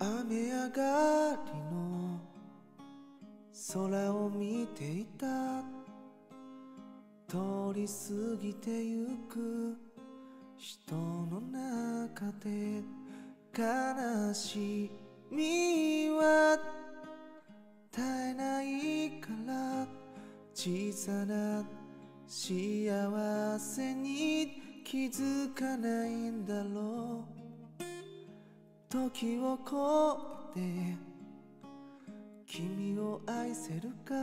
雨上がりの空を見ていた。通り過ぎてゆく人の中で悲しみは絶えないから、小さな幸せに気づかないんだろう。時を越えて君を愛せるか、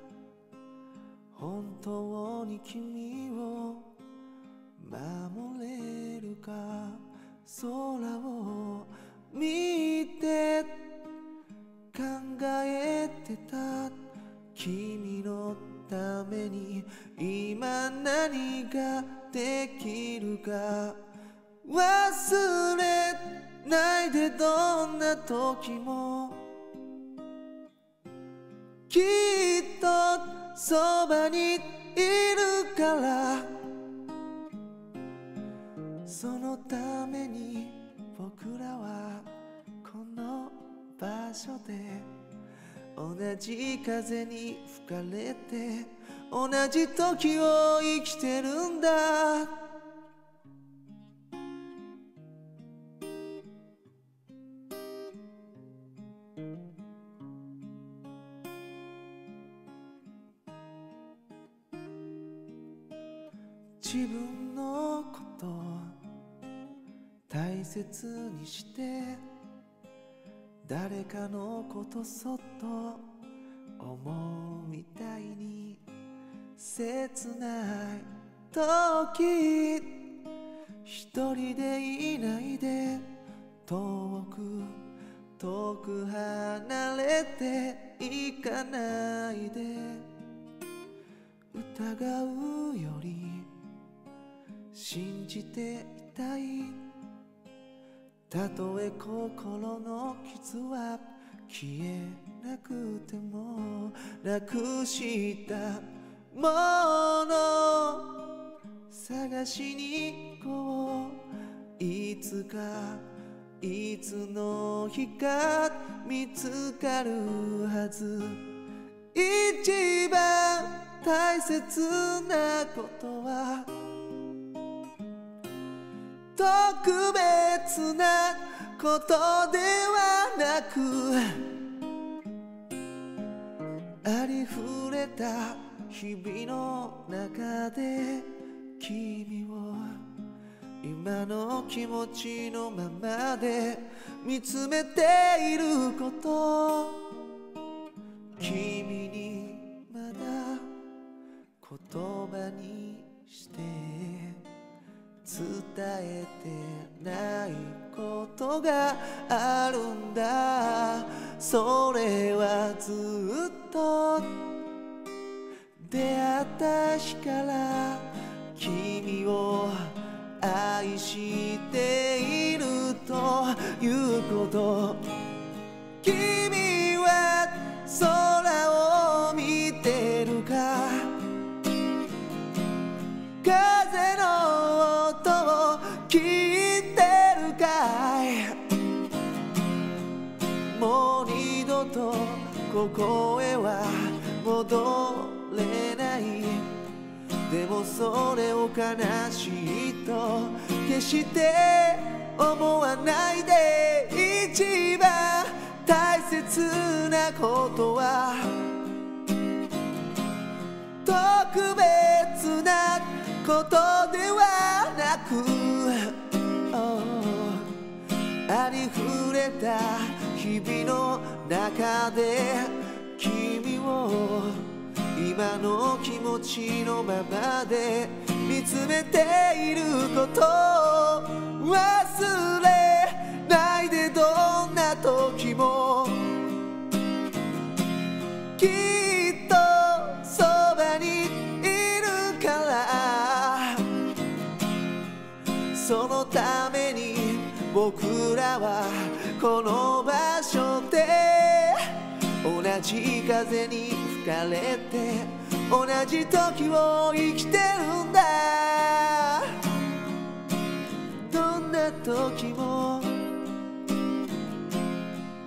本当に君を守れるか。空を見て考えてた、君のために今何ができるか。忘れないで、どんな時もきっとそばにいるから。そのために僕らはこの場所で同じ風に吹かれて同じ時を生きてるんだ。自分のこと大切にして誰かのことそっと思うみたいに、切ない時一人でいないで、遠く離れていかないで。疑うより信じていたい。たとえ心の傷は消えなくても、なくしたもの探しに行こう。いつかいつの日か見つかるはず。一番大切なことは特別なことではなく、ありふれた日々の中で君を今の気持ちのままで見つめていること、君にまだ言葉にして伝えてないことがあるんだ。それはずっと出会った日から君を愛しているということ。君は空を見てるか、風の音を聞いてるかい。もう二度とここへは戻れない。でもそれを悲しいと決して思わないで。一番大切なことは特別なことではなく、ありふれた日々の中で君を今の気持ちのままで見つめていることを忘れないで。どんな時もきっとそばにいるから。そのために僕らはこの場所で同じ風に吹かれて同じ時を生きてるんだ。どんな時も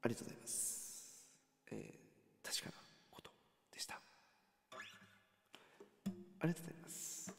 ありがとうございます。確かなことでした。ありがとうございます。